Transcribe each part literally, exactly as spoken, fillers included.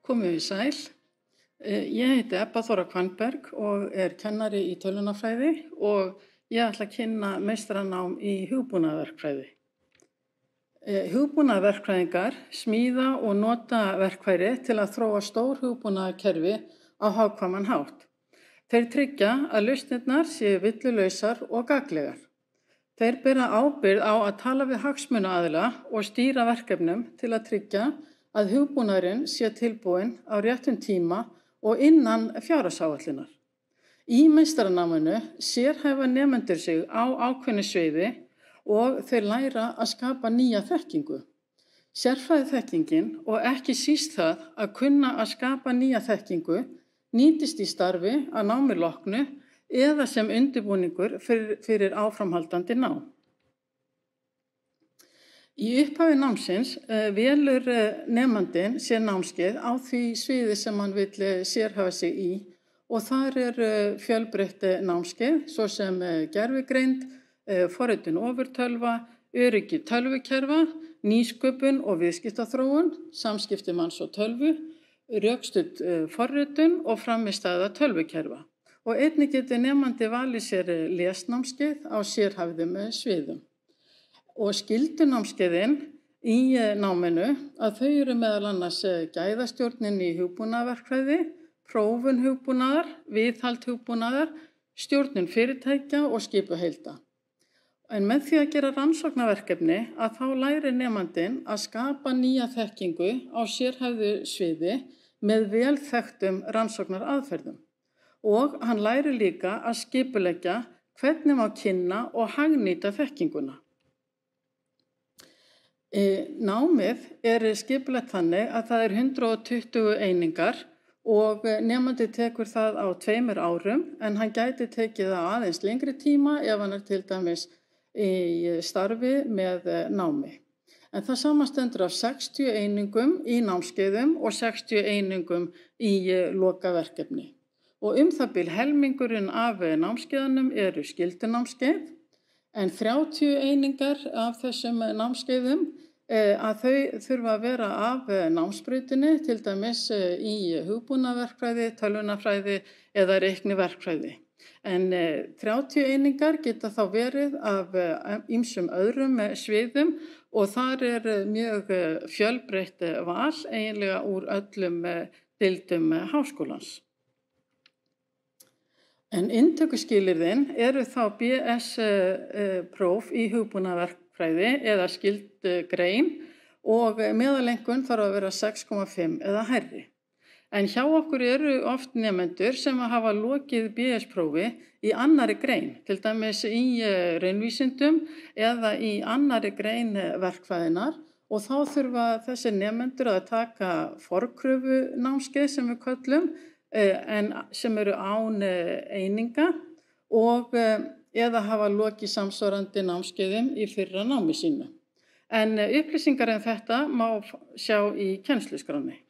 Komið þið sæl. Eh, Ég heiti Ebba Þóra Hvanberg og er kennari í tölvunarfræði og ég ætla að kynna meistaranám í hugbúnaðarverkfræði. Eh, Hugbúnaðarverkfræðingar smíða og nota verkfæri til að þróa stór hugbúnaðarkerfi á hagkvæman hátt. Þeir tryggja að lausnirnar séu villulausar og gagnlegar. Þeir bera ábyrgð á að tala við hagsmunaaðila og stýra verkefnum til að tryggja að hugbúnaðurinn sé tilbúinn á réttum tíma og innan fjárhagsáætlunar. Í meistaranáminu sérhæfa nemendur sig á ákveðnu sviði og þeir læra að skapa nýja þekkingu. Sérfræðiþekkingin og ekki síst það að kunna að skapa nýja þekkingu nýtist í starfi að námi loknu eða sem undirbúningur fyrir, fyrir áframhaldandi nám. Í upphafi námsins uh, velur uh, nemandinn sér námskeið á því sviði sem hann vill uh, sérhæfa sig í og þar er uh, fjölbreytt uh, námskeið, svo sem uh, gervigreind, uh, forritun ofurtölva, öryggi tölvukerfa, nýsköpun og viðskiptaþróun, samskipti manns og tölvu, rökstudd uh, forritun og frammistaða tölvukerfa. Og einnig getur nemandi valið sér uh, lesnámskeið á sérhæfðum uh, sviðum. Og skyldunámskeiðin í náminu að þau eru meðal annars gæðastjórnin í hugbúnaðarverkfræði, prófun hugbúnaðar, viðhald hugbúnaðar, stjórnun fyrirtækja og skipuheilda. En með því að gera rannsóknarverkefni að þá læri nemandinn að skapa nýja þekkingu á sérhæfðu sviði með vel þekktum rannsóknaraðferðum. Og hann læri líka að skipuleggja hvernig má kynna og hagnýta þekkinguna. E, námið er skipulagt þannig að það er hundrað tuttugu einingar og nemandi tekur það á tveimur árum en hann gæti tekið það aðeins lengri tíma ef hann er til dæmis í starfi með námi. En það samastendur af sextíu einingum í námskeiðum og sextíu einingum í lokaverkefni. Og um það bil helmingurinn af námskeiðunum eru skyldunámskeið. En þrjátíu einingar af þessum námskeiðum eh, að þau þurfa að vera af námsbrautinni, til dæmis eh, í hugbúnaðarverkfræði, tölvunarfræði eða reikniverkfræði. En eh, þrjátíu einingar geta þá verið af ýmsum öðrum eh, sviðum og þar er mjög eh, fjölbreytt eh, val eiginlega úr öllum eh, deildum eh, háskólans. En inntökuskilyrðin eru þá B S-próf í hugbúnaðarverkfræði eða skyld grein og meðalengun þarf að vera sex komma fimm eða hærri. En hjá okkur eru oft nemendur sem hafa lokið B S-prófi í annari grein, til dæmis í raunvísindum eða í annari grein verkfræðinar og þá þurfa þessi nemendur að taka forkröfunámskeið sem við köllum, en sem eru án eininga og eða hafa lokið samsvarandi námskeiðum í fyrra námi sínu. En upplýsingar en þetta má sjá í kennsluskránni.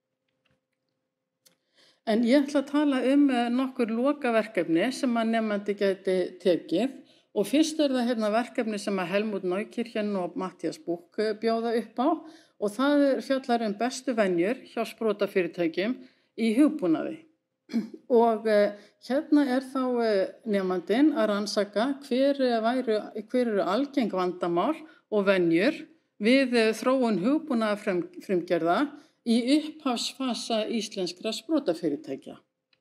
En ég ætla að tala um nokkur lokaverkefni sem að nemandi gæti tekið og fyrst er það hérna verkefni sem að Helmut Neukirchen og Matthías Buch bjóða upp á og það fjallar um bestu venjur hjá sprotafyrirtækjum í hugbúnaði. Og eh, hérna er þá eh, nemandinn að rannsaka hver, væru, hver eru algeng vandamál og venjur við eh, þróun hugbúnaðarfrumgerða í upphafsfasa íslenskra sprotafyrirtækja.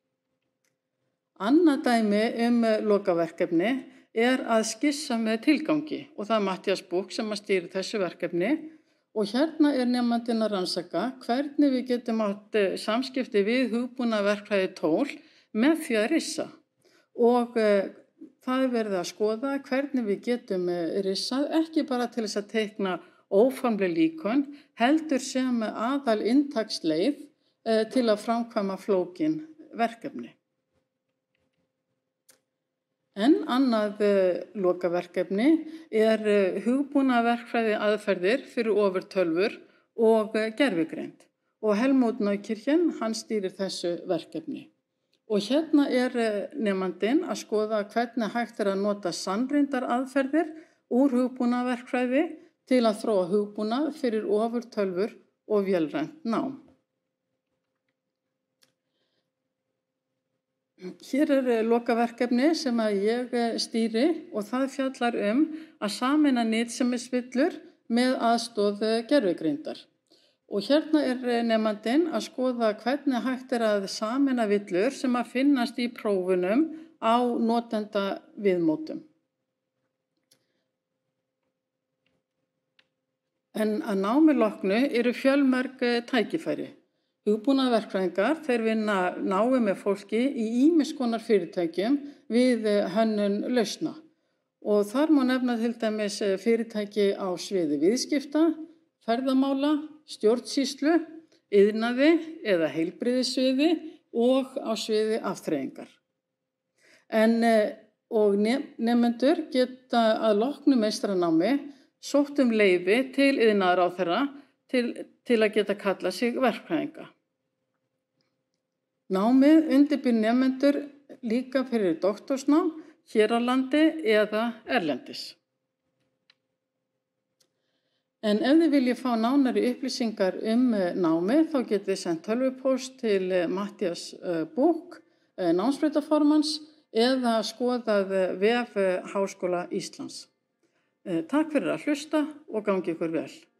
Annað dæmi um eh, lokaverkefni er að skissa með tilgangi og það er Matthías Buch sem að stýra þessu verkefni. Og hérna er nemandinn að rannsaka hvernig við getum átt samskipti við hugbúnaðarverkfræði tól með því að rissa. Og eh, það er verið að skoða hvernig við getum rissað, ekki bara til þess að teikna óformleg líkön, heldur sem aðal inntaksleið eh, til að framkvæma flókin verkefni. En annað uh, lokaverkefni er uh, hugbúnaðarverkfræði aðferðir fyrir ofurtölvur og uh, gervigreind. Og Helmut Neukirchen, hann stýrir þessu verkefni. Og hérna er uh, nemandinn að skoða hvernig hægt er að nota sannreyndar aðferðir úr hugbúnaðarverkfræði til að þróa hugbúnað fyrir ofurtölvur og vélrænt nám. Hér er eh, lokaverkefni sem að ég eh, stýri og það fjallar um að sameina nytsemisvillur með aðstoð eh, gervigreindar. Og hérna er eh, nemandinn að skoða hvernig hægt er að sameina villur sem að finnast í prófunum á notenda viðmótum. En að námi loknu eru fjölmörg eh, tækifæri. Hugbúnaðarverkfræðingar þeir vinna náið með fólki í ýmiss konar fyrirtækjum við eh, hönnun lausna. Og þar má nefna til dæmis eh, fyrirtæki á sviði viðskipta, ferðamála, stjórnsýslu, iðnaði eða heilbrigðissviði og á sviði afþreyingar. En eh, og ne- nemendur geta að loknu meistaranámi sótt um leyfi til iðnaðarráðherra til, til að geta kallað sig verkfræðinga. Námið undirbýr nemendur líka fyrir doktorsnám hér á landi eða erlendis. En ef þið viljið fá nánari upplýsingar um eh, námið þá getið þið sent tölvupóst til eh, Matthías eh, Búk, eh, námsbrautaformanns eða skoðað eh, vef eh, Háskóla Íslands. Eh, Takk fyrir að hlusta og gangi ykkur vel.